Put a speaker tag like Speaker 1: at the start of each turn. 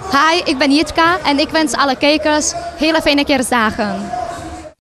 Speaker 1: Hi, ik ben Jitka en ik wens alle kijkers hele fijne kerstdagen.